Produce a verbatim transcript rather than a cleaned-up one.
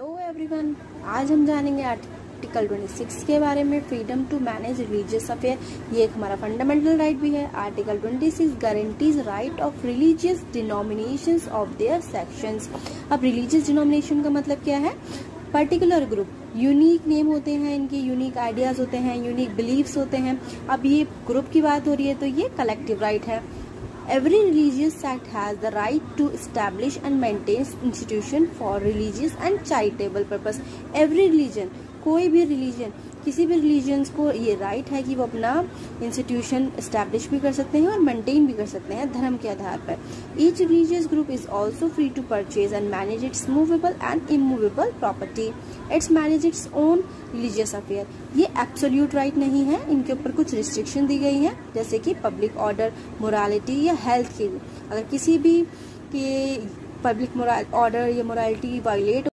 Hello everyone, आज हम जानेंगे आर्टिकल छब्बीस के बारे में, freedom to manage religious affair. ये एक हमारा फंडामेंटल राइट भी है। आर्टिकल छब्बीस guarantees right of religious denominations of their sections. अब रिलीजियस डिनोमिनेशन का मतलब क्या है? पर्टिकुलर ग्रुप, यूनिक नेम होते हैं इनके, यूनिक आइडियाज होते हैं, यूनिक बिलीव्स होते हैं। अब ये ग्रुप की बात हो रही है तो ये कलेक्टिव राइट है। Every religious sect has the right to establish and maintain institution for religious and charitable purpose. Every religion, कोई भी रिलीजन, किसी भी रिलीजन्स को ये राइट है कि वो अपना इंस्टीट्यूशन इस्टेब्लिश भी कर सकते हैं और मेंटेन भी कर सकते हैं धर्म के आधार पर। Each religious group is also free to purchase and manage its movable and immovable property. Its manage its own religious affair. ये एब्सोल्यूट राइट नहीं है, इनके ऊपर कुछ रिस्ट्रिक्शन दी गई है, जैसे कि पब्लिक ऑर्डर, मोरालिटी या हेल्थ के लिए। अगर किसी भी के पब्लिक ऑर्डर या मोरालिटी वायलेट